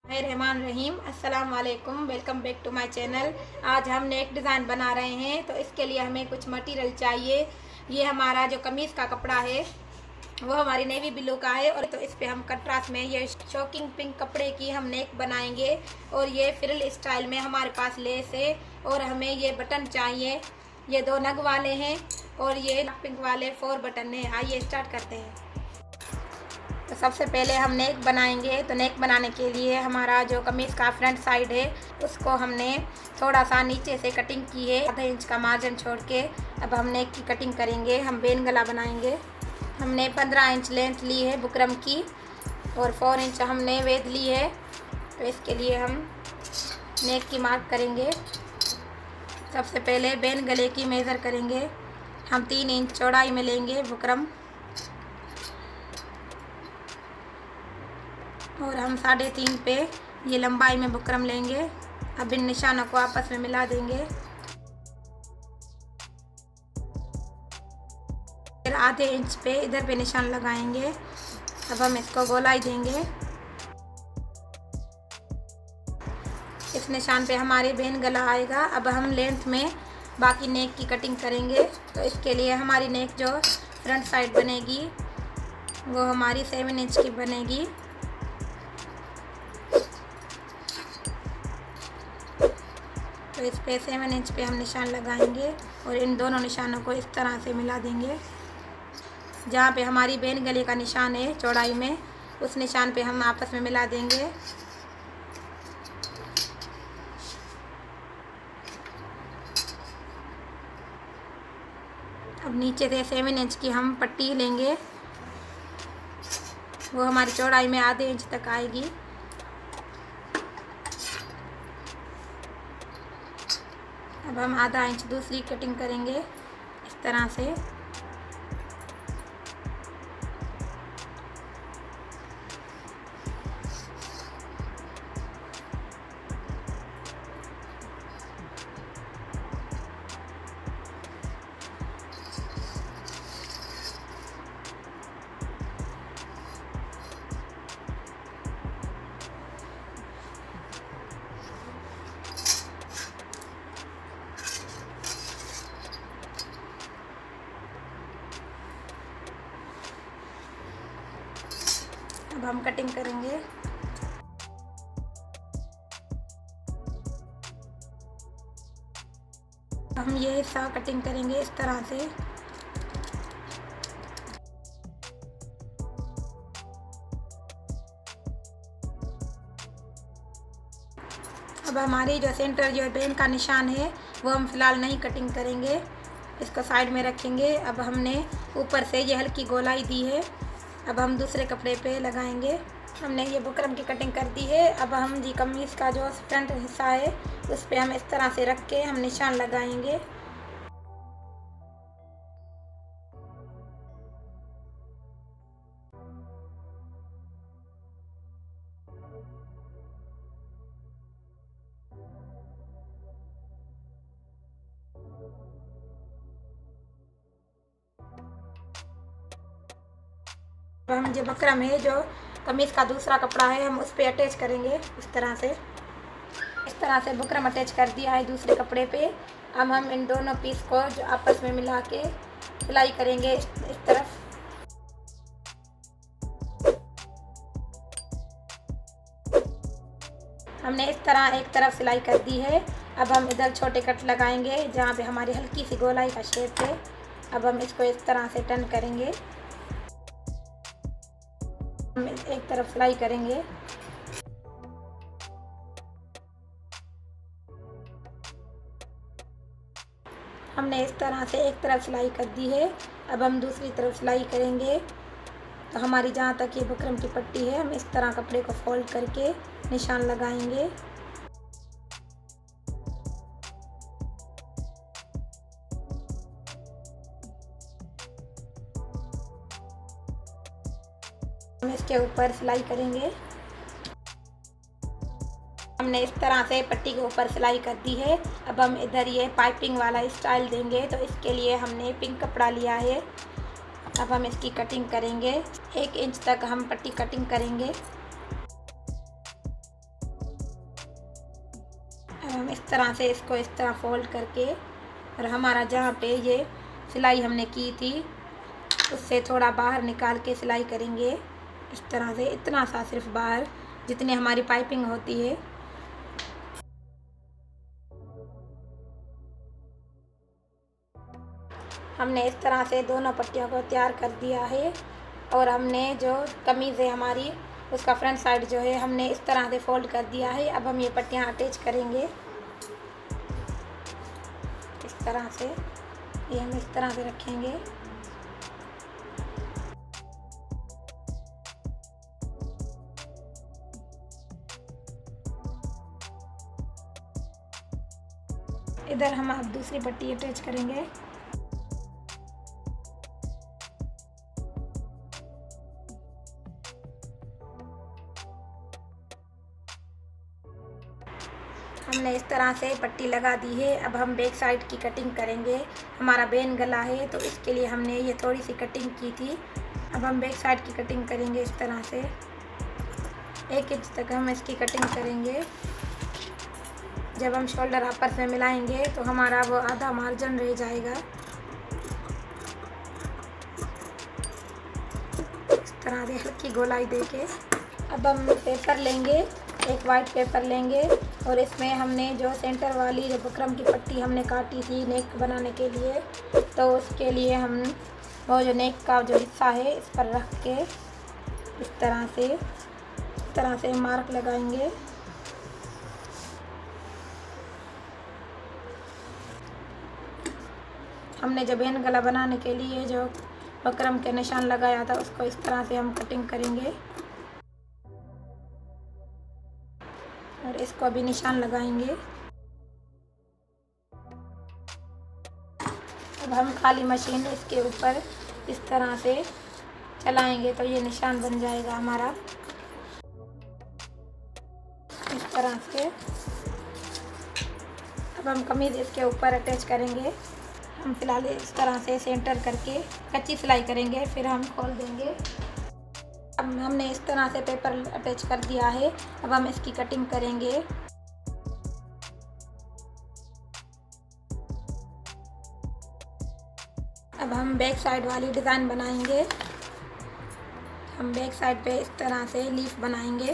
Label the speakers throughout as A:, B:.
A: रहमान रहीम। अस्सलाम वालेकुम, welcome back to my channel. आज हम नेक डिज़ाइन बना रहे हैं, तो इसके लिए हमें कुछ मटेरियल चाहिए। ये हमारा जो कमीज़ का कपड़ा है वो हमारी नेवी ब्लू का है, और तो इस पे हम कंट्रास्ट में ये शॉकिंग पिंक कपड़े की हम नेक बनाएंगे। और ये फ्रिल स्टाइल में हमारे पास लेस है, और हमें ये बटन चाहिए। ये 2 नग वाले हैं और ये पिंक वाले 4 बटन हैं। आइए स्टार्ट करते हैं। तो सबसे पहले हम नेक बनाएंगे। तो नेक बनाने के लिए हमारा जो कमीज़ का फ्रंट साइड है उसको हमने थोड़ा सा नीचे से कटिंग की है, आधा इंच का मार्जिन छोड़ के। अब हम नेक की कटिंग करेंगे। हम बेन गला बनाएंगे। हमने 15 इंच लेंथ ली है बुकरम की, और 4 इंच हमने वेध ली है। तो इसके लिए हम नेक की मार्क करेंगे। सबसे पहले बेन गले की मेज़र करेंगे। हम 3 इंच चौड़ाई में लेंगे बुकरम, और हम 3.5 पे ये लंबाई में बुकरम लेंगे। अब इन निशानों को आपस में मिला देंगे। फिर आधे इंच पे इधर पे निशान लगाएंगे। अब हम इसको गोलाई देंगे। इस निशान पे हमारे बेन गला आएगा। अब हम लेंथ में बाकी नेक की कटिंग करेंगे। तो इसके लिए हमारी नेक जो फ्रंट साइड बनेगी वो हमारी 7 इंच की बनेगी। तो इस पे 7 इंच पे हम निशान लगाएंगे, और इन दोनों निशानों को इस तरह से मिला देंगे। जहाँ पे हमारी बेन गले का निशान है चौड़ाई में, उस निशान पे हम आपस में मिला देंगे। अब नीचे से 7 इंच की हम पट्टी लेंगे, वो हमारी चौड़ाई में आधे इंच तक आएगी। अब हम आधा इंच दूसरी कटिंग करेंगे इस तरह से। अब हम कटिंग करेंगे। हम ये हिस्सा कटिंग करेंगे इस तरह से। अब हमारी जो सेंटर जो बेन का निशान है वो हम फिलहाल नहीं कटिंग करेंगे, इसको साइड में रखेंगे। अब हमने ऊपर से ये हल्की गोलाई दी है। अब हम दूसरे कपड़े पे लगाएंगे। हमने ये बुकरम की कटिंग कर दी है। अब हम जी कमीज़ का जो फ्रंट हिस्सा है उस पे हम इस तरह से रख के हम निशान लगाएंगे। अब हम जो बकरम है, जो कमीज़ का दूसरा कपड़ा है, हम उस पर अटैच करेंगे इस तरह से। इस तरह से बुकरम अटैच कर दिया है दूसरे कपड़े पे। अब हम इन दोनों पीस को जो आपस में मिला के सिलाई करेंगे इस तरफ। हमने इस तरह एक तरफ सिलाई कर दी है। अब हम इधर छोटे कट लगाएंगे जहाँ पे हमारी हल्की सी गोलाई का शेप है। अब हम इसको इस तरह से टर्न करेंगे। हम एक तरफ सिलाई करेंगे। हमने इस तरह से एक तरफ सिलाई कर दी है। अब हम दूसरी तरफ सिलाई करेंगे। तो हमारी जहाँ तक ये बुकरम की पट्टी है, हम इस तरह कपड़े को फोल्ड करके निशान लगाएंगे। हम इसके ऊपर सिलाई करेंगे। हमने इस तरह से पट्टी के ऊपर सिलाई कर दी है। अब हम इधर ये पाइपिंग वाला स्टाइल देंगे। तो इसके लिए हमने पिंक कपड़ा लिया है। अब हम इसकी कटिंग करेंगे। 1 इंच तक हम पट्टी कटिंग करेंगे। तरह से इसको इस तरह फोल्ड करके, और हमारा जहाँ पे ये सिलाई हमने की थी उससे थोड़ा बाहर निकाल के सिलाई करेंगे इस तरह से, इतना सा सिर्फ बाहर जितनी हमारी पाइपिंग होती है। हमने इस तरह से दोनों पट्टियों को तैयार कर दिया है, और हमने जो कमीज़ है हमारी उसका फ्रंट साइड जो है हमने इस तरह से फोल्ड कर दिया है। अब हम ये पट्टियाँ अटैच करेंगे इस तरह से, ये हम इस तरह से रखेंगे। इधर हम अब दूसरी पट्टी अटैच करेंगे। हमने इस तरह से पट्टी लगा दी है। अब हम बैक साइड की कटिंग करेंगे। हमारा बेन गला है तो इसके लिए हमने ये थोड़ी सी कटिंग की थी। अब हम बैक साइड की कटिंग करेंगे इस तरह से, 1 इंच तक हम इसकी कटिंग करेंगे। जब हम शोल्डर आपस में मिलाएंगे तो हमारा वो आधा मार्जिन रह जाएगा। इस तरह से हल्की गोलाई देके अब हम पेपर लेंगे, एक वाइट पेपर लेंगे, और इसमें हमने जो सेंटर वाली जो बुकरम की पट्टी हमने काटी थी नेक बनाने के लिए, तो उसके लिए हम वो जो नेक का जो हिस्सा है इस पर रख के इस तरह से मार्क लगाएंगे। हमने जब बेन गला बनाने के लिए जो बुकरम के निशान लगाया था उसको इस तरह से हम कटिंग करेंगे, और इसको भी निशान लगाएंगे। अब हम खाली मशीन इसके ऊपर इस तरह से चलाएंगे तो ये निशान बन जाएगा हमारा इस तरह से। अब हम कमीज इसके ऊपर अटैच करेंगे। हम फिलहाल इस तरह से सेंटर करके कच्ची सिलाई करेंगे, फिर हम खोल देंगे। अब हमने इस तरह से पेपर अटैच कर दिया है। अब हम इसकी कटिंग करेंगे। अब हम बैक साइड वाली डिज़ाइन बनाएंगे। हम बैक साइड पे इस तरह से लीफ बनाएंगे।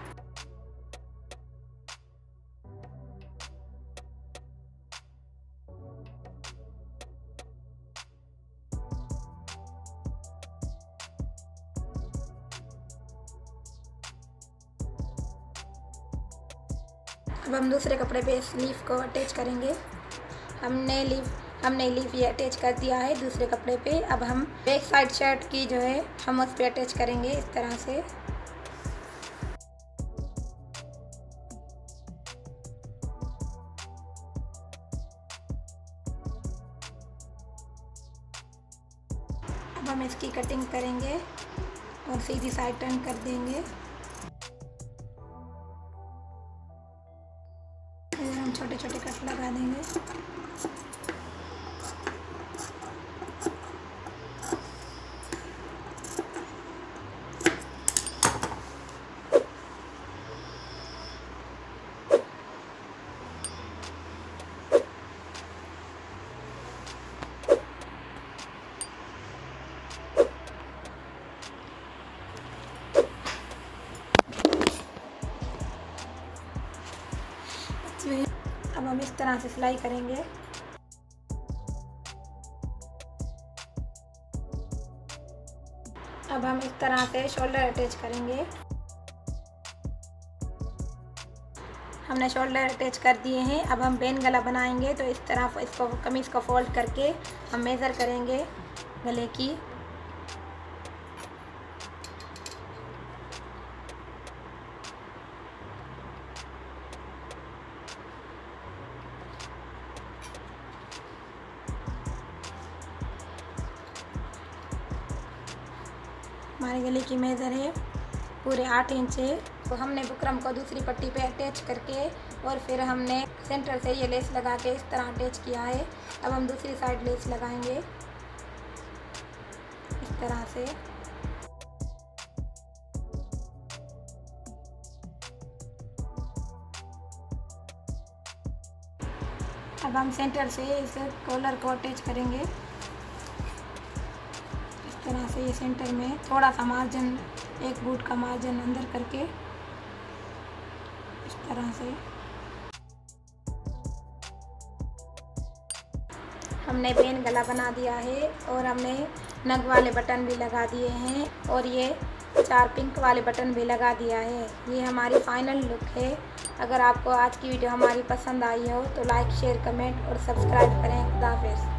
A: अब हम दूसरे कपड़े पे इस लीफ को अटैच करेंगे। हमने लीफ ये अटैच कर दिया है दूसरे कपड़े पे। अब हम बैक साइड शर्ट की जो है हम उस पे अटैच करेंगे इस तरह से। अब हम इसकी कटिंग करेंगे और सीधी साइड टर्न कर देंगे। हम छोटे छोटे कट लगा देंगे। अब हम इस तरह से सिलाई करेंगे। अब हम इस तरह से शोल्डर अटैच करेंगे। हमने शोल्डर अटैच कर दिए हैं। अब हम बेन गला बनाएंगे तो इस तरह इसको कमीज़ को फोल्ड करके हम मेज़र करेंगे गले की। हमारे गले की मेज़र है पूरे 8 इंच है। तो हमने बुकरम को दूसरी पट्टी पे अटैच करके और फिर हमने सेंटर से ये लेस लगा के इस तरह अटैच किया है। अब हम दूसरी साइड लेस लगाएंगे इस तरह से। अब हम सेंटर से इस कॉलर को अटैच करेंगे। इस तरह से ये सेंटर में थोड़ा सा मार्जिन, 1 बूट का मार्जिन अंदर करके इस तरह से हमने पेन गला बना दिया है और हमने नग वाले बटन भी लगा दिए हैं और ये 4 पिंक वाले बटन भी लगा दिया है। ये हमारी फाइनल लुक है। अगर आपको आज की वीडियो हमारी पसंद आई हो तो लाइक, शेयर, कमेंट और सब्सक्राइब करें। खुदा हाफिज़।